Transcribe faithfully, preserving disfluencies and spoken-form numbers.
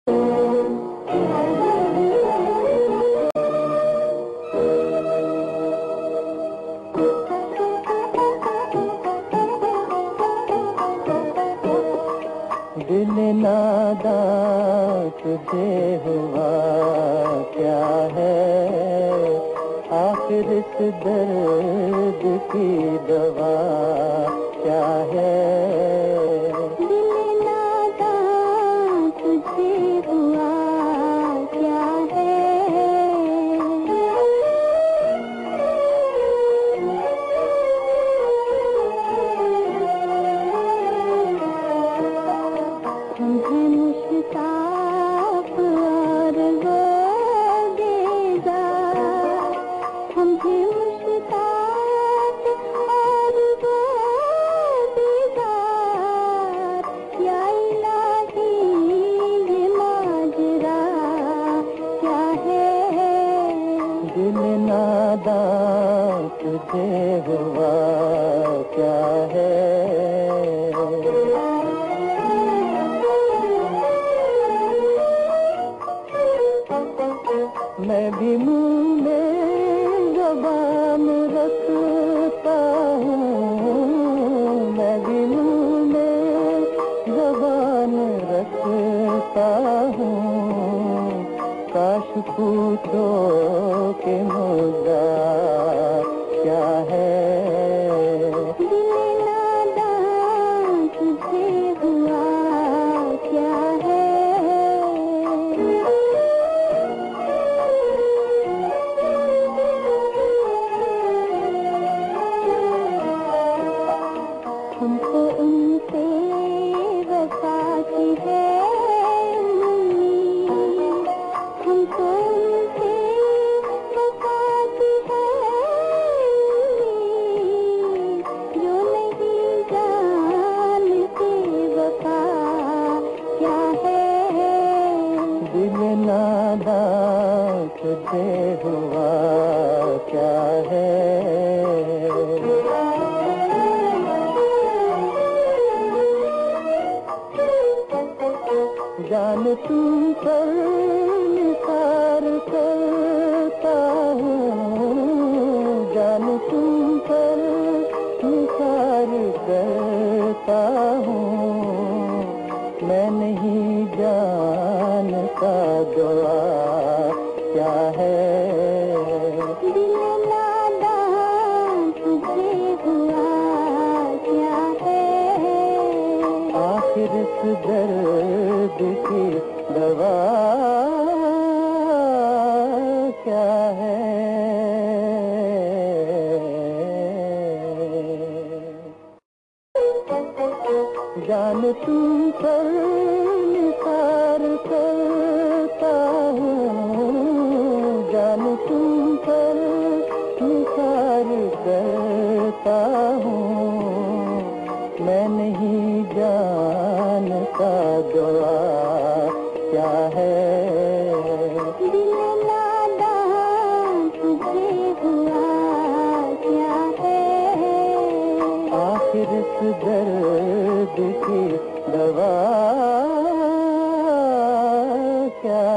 दिल-ए-नaadaa तुझे हुआ क्या है, आखिर इस दर्द की दवा क्या है। दिल-ए-नaadaa तुझे हुआ क्या है, तुम्हें मुश्ताक और वो बेजार, तुम्हें मुश्ताक और वो बेजार, या इलाही ये माजरा क्या है। दिल-ए-नaadaa तुझे हुआ क्या है। मैं भी मुंह में ज़बान रखता हूँ, मैं भी मुंह में ज़बान रखता हूँ, काश पूछो कि मुद्दा क्या है। दिल-ए-नaadaa तुझे हुआ क्या है, हमको उनसे वफा की है उम्मीद, हमको उनसे वफा की है उम्मीद, जो नहीं जानते वफा क्या है। दिल-ए-नaadaa तुझे हुआ क्या है। जान तुम पर निसार करता हूँ, जान तुम पर निसार करता हूँ, मैं नहीं जानता दुआ क्या है। दिल-ए-नaadaa तुझे हुआ क्या है, आखिर इस दर्द की दवा क्या है। जान तुम पर निसार करता हूँ, जान तुम पर निसार करता हूँ, मैं नहीं जानता दुआ क्या है। दिल-ए-नaadaa तुझे हुआ क्या है, आखिर इस दर्द की दवा क्या